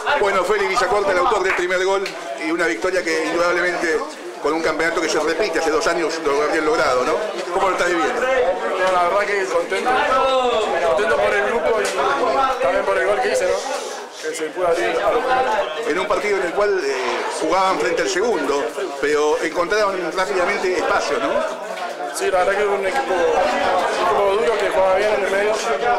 Bueno, Félix Villacorta, el autor del primer gol y una victoria que indudablemente con un campeonato que se repite, hace 2 años lo habían logrado, ¿no? ¿Cómo lo estás viviendo? No, la verdad que contento por el grupo y también por el gol que hice, ¿no? Que se pudo abrir a los primeros. En un partido en el cual jugaban frente al segundo, pero encontraron rápidamente espacio, ¿no? Sí, la verdad que es un equipo duro que juega bien en el medio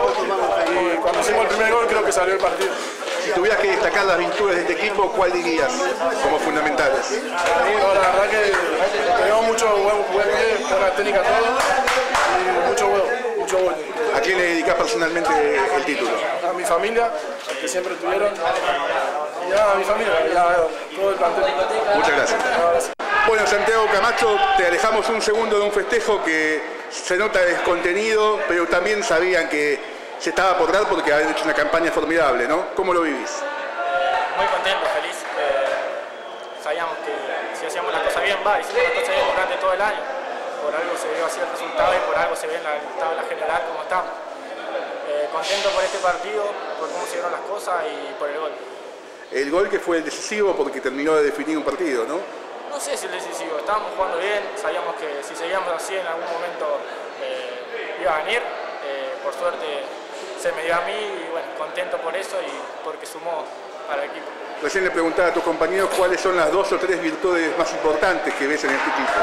y cuando hicimos el primer gol creo que salió el partido. Si tuvieras que destacar las virtudes de este equipo, ¿cuál dirías como fundamentales? No, la verdad que tenemos mucho buen pie, buena técnica todo y mucho huevo. ¿A quién le dedicas personalmente el título? A mi familia, que siempre tuvieron, y a mi familia, y a todo el plantel. Muchas gracias. Gracias. Bueno, Santiago Camacho, te alejamos un segundo de un festejo que se nota descontenido, pero también sabían que se estaba por dar porque habían hecho una campaña formidable, ¿no? ¿Cómo lo vivís? Muy contento, feliz. Sabíamos que si hacíamos las cosas bien, hicimos las cosas bien durante todo el año. Por algo se dio así el resultado y por algo se ve en la tabla general como estamos. Contento por este partido, por cómo se dieron las cosas y por el gol. El gol que fue el decisivo porque terminó de definir un partido, ¿no? No sé si el decisivo, estábamos jugando bien, sabíamos que si seguíamos así en algún momento iba a venir. Por suerte se me dio a mí y bueno, contento por eso y porque sumó para el equipo. Recién le preguntaba a tus compañeros cuáles son las 2 o 3 virtudes más importantes que ves en este equipo.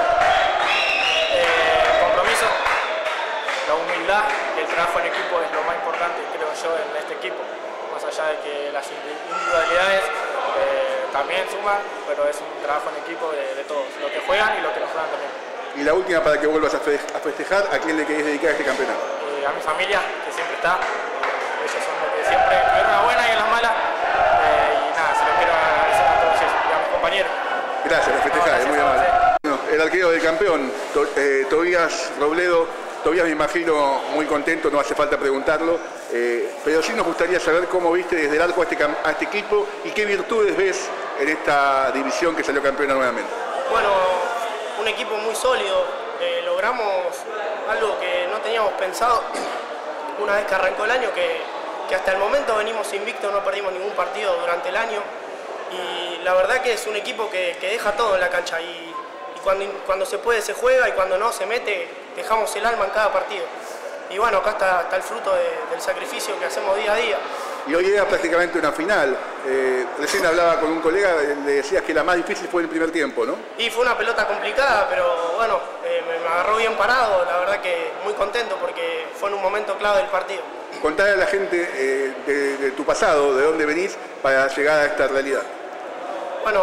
Compromiso, la humildad y el trabajo en equipo es lo más importante, creo yo, en este equipo. Más allá de que las individualidades también suman, pero es un trabajo en equipo de todos, los que juegan y los que no juegan también. Y la última para que vuelvas a festejar, ¿a quién le querés dedicar este campeonato? A mi familia, que siempre está. Ellos son los que siempre tuvieron las buenas y en las malas. Y nada, se lo quiero agradecer a todos ellos y a mis compañeros. Gracias, por festejar, es muy amable. Bueno, el arquero del campeón, Tobías Robledo. Tobías, me imagino, muy contento, no hace falta preguntarlo. Pero sí nos gustaría saber cómo viste desde el arco a este equipo y qué virtudes ves en esta división que salió campeona nuevamente. Bueno, un equipo muy sólido. Logramos algo que no teníamos pensado una vez que arrancó el año, que hasta el momento venimos invictos, no perdimos ningún partido durante el año y la verdad que es un equipo que deja todo en la cancha y cuando se puede se juega y cuando no se mete dejamos el alma en cada partido y bueno, acá está el fruto del sacrificio que hacemos día a día. Y hoy era prácticamente una final. Recién hablaba con un colega, le decías que la más difícil fue el primer tiempo, ¿no? Y fue una pelota complicada, pero bueno, me agarró bien parado, la verdad que muy contento porque fue en un momento clave del partido. Contarle a la gente de tu pasado, de dónde venís, para llegar a esta realidad. Bueno,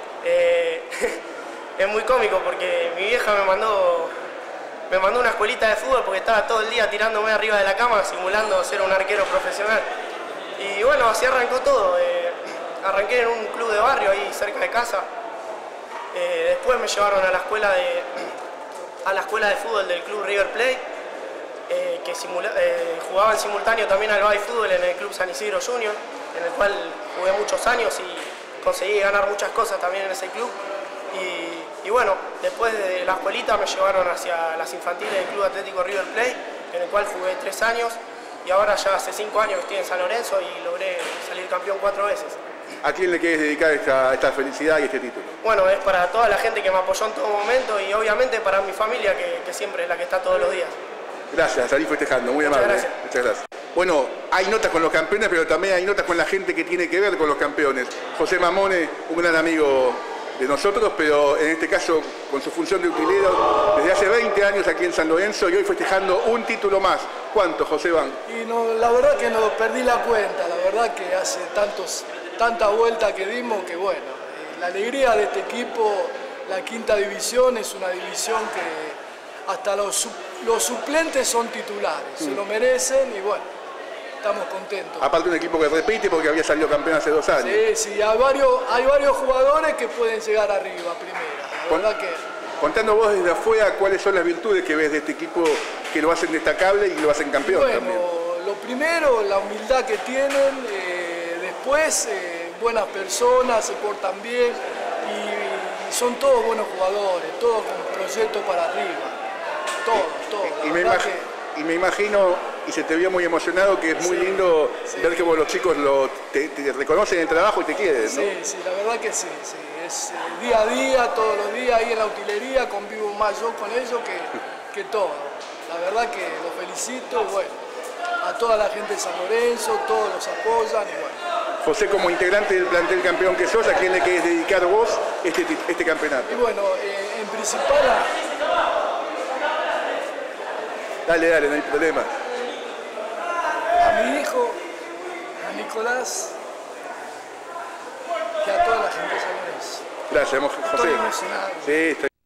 es muy cómico porque mi vieja me mandó una escuelita de fútbol porque estaba todo el día tirándome arriba de la cama simulando ser un arquero profesional. Y bueno, así arrancó todo. Arranqué en un club de barrio ahí cerca de casa. Después me llevaron a la escuela de fútbol del club River Plate, que jugaba en simultáneo también al Bay Fútbol en el club San Isidro Junior, en el cual jugué muchos años y conseguí ganar muchas cosas también en ese club. Y bueno, después de la escuelita me llevaron hacia las infantiles del Club Atlético River Plate, en el cual jugué 3 años. Y ahora ya hace 5 años que estoy en San Lorenzo y logré salir campeón 4 veces. ¿A quién le querés dedicar esta felicidad y este título? Bueno, es para toda la gente que me apoyó en todo momento y obviamente para mi familia que siempre es la que está todos los días. Gracias, salí festejando, muy amable. Muchas gracias. Muchas gracias. Bueno, hay notas con los campeones, pero también hay notas con la gente que tiene que ver con los campeones. José Mamone, un gran amigo de nosotros, pero en este caso con su función de utilero desde hace 20 años aquí en San Lorenzo y hoy festejando un título más. ¿Cuánto, José Van? Y no, la verdad que no perdí la cuenta, la verdad que hace tanta vuelta que dimos que bueno, la alegría de este equipo, la quinta división es una división que hasta los suplentes son titulares, se lo merecen y bueno, estamos contentos. Aparte un equipo que repite porque había salido campeón hace 2 años. Sí, hay varios jugadores que pueden llegar arriba a primera, la verdad que... Contando vos desde afuera, ¿cuáles son las virtudes que ves de este equipo que lo hacen destacable y lo hacen campeón bueno, también? Lo primero, la humildad que tienen, después buenas personas, se portan bien y son todos buenos jugadores, todos con proyecto para arriba, todos. Y me imagino y se te vio muy emocionado, que es muy lindo ver que los chicos te reconocen el trabajo y te quieren, ¿no? Sí, sí, la verdad que sí, sí. Es día a día, todos los días ahí en la utilería, convivo más yo con ellos que todo. La verdad que los felicito, bueno, a toda la gente de San Lorenzo, todos los apoyan y bueno. José, como integrante del plantel campeón que sos, ¿a quién le querés dedicar vos este campeonato? Y bueno, en principal Dale, no hay problema. a mi hijo, a Nicolás, y a toda la gente de San Lorenzo. Gracias, José. Estoy emocionado. Sí, estoy